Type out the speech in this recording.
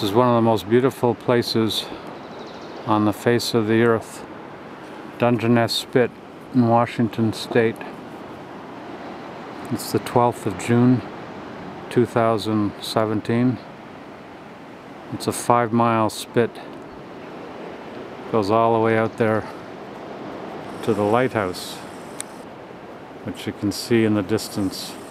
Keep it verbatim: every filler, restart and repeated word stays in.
This is one of the most beautiful places on the face of the earth. Dungeness Spit in Washington State. It's the twelfth of June two thousand seventeen. It's a five mile spit. Goes all the way out there to the lighthouse, which you can see in the distance.